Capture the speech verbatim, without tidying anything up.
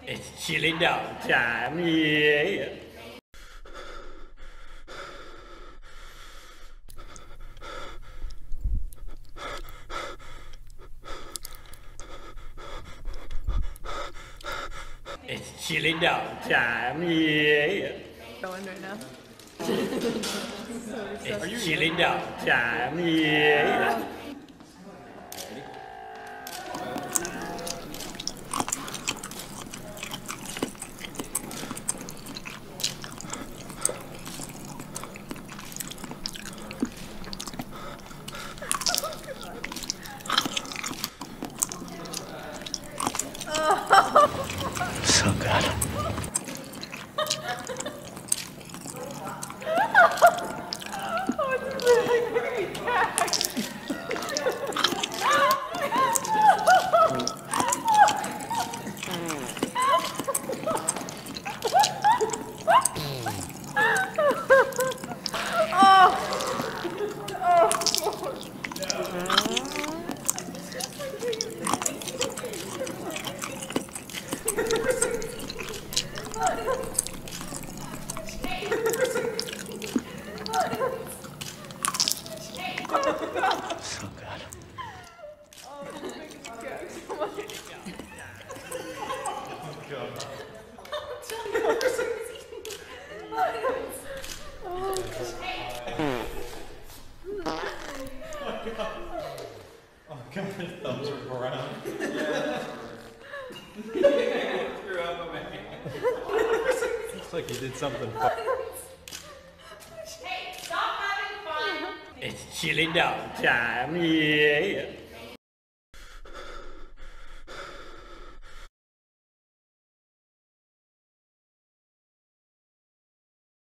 It's chilling down time, yeah. It's chilling down time, yeah. Going right now. It's chilling down time, yeah. So good. So good. Oh god, his thumbs are brown. Threw up on my hand. Looks like he did something fu- It's chilling down time, yeah.